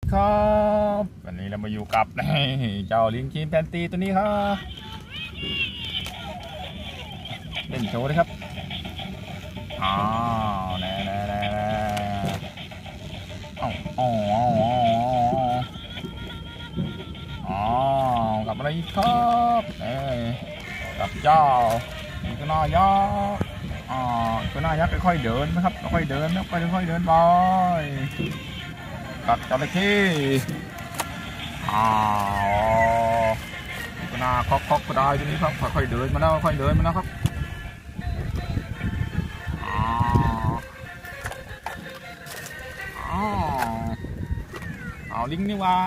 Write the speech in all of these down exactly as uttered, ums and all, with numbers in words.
ครับวันนี้เรามาอยู่กับเจ้าลิงคิมแพนตีตัวนี้ครับเล่นโชว์เลยครับอ้าวแน่แน่แน่อ้าวอ๋ออ๋อกลับอะไรครับเอ้กับเจ้าก็น่ายักษ์อ๋อก็น่ายักษ์ค่อยๆเดินนะครับค่อยๆเดินนะค่อยๆเดินไปกับจระเข้อ้าวก็น่าคอกคอกก็ได้ทีนี้ครับค่อยๆเดินมาแล้วค่อยๆเดินมาแล้วครับอ้าวอ้าวเอาลิงนี่ว่า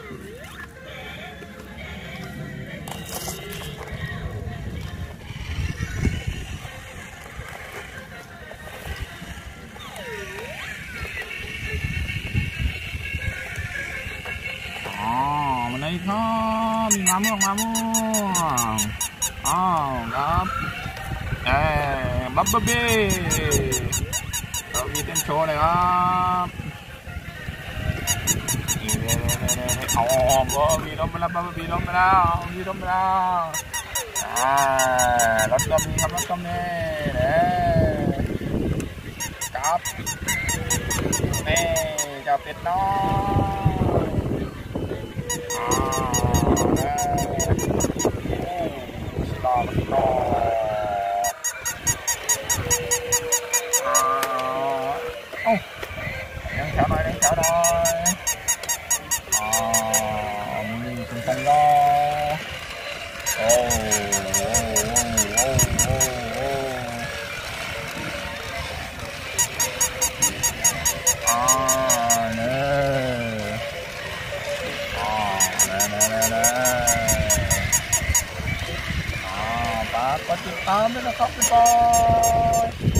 มันไหนครับมีมาม่วงมาม่วงอ้าวครับเอ้บับเบิ้ลบี้เรามีเต้นโชว์เลยครับนี่เด้เด้เด้เด้อ๋อบับบี้ล้มไปแล้วบับบี้ล้มไปแล้วมีล้มไปแล้วอ่ารถก็มีครับรถก็มีเด้ครับนี่เจ้าเป็ดน้อยโอ้ยังแถวหน่อยยังแถวหน่อยอ๋อมีคุณตำรอโอ้โอ้โอ้โอ้โอ้อ่าเนี่ยอ่าเนี่ยเนี่ยเนี่ยอ่าปากก็ติดตามด้วยนะครับพี่บอย